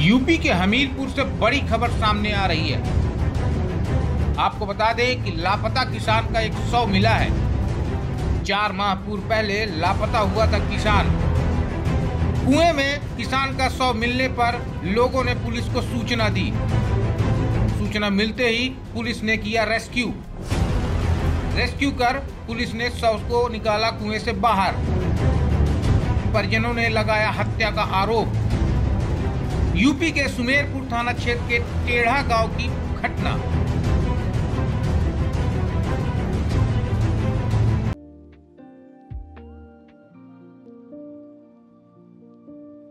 UP के हमीरपुर से बड़ी खबर सामने आ रही है। आपको बता दें कि लापता किसान का एक शव मिला है। 4 माह पूर्व पहले लापता हुआ था किसान। कुएं में किसान का शव मिलने पर लोगों ने पुलिस को सूचना दी। सूचना मिलते ही पुलिस ने किया रेस्क्यू कर पुलिस ने शव को निकाला कुएं से बाहर। परिजनों ने लगाया हत्या का आरोप। यूपी के सुमेरपुर थाना क्षेत्र के टेढ़ा गांव की घटना।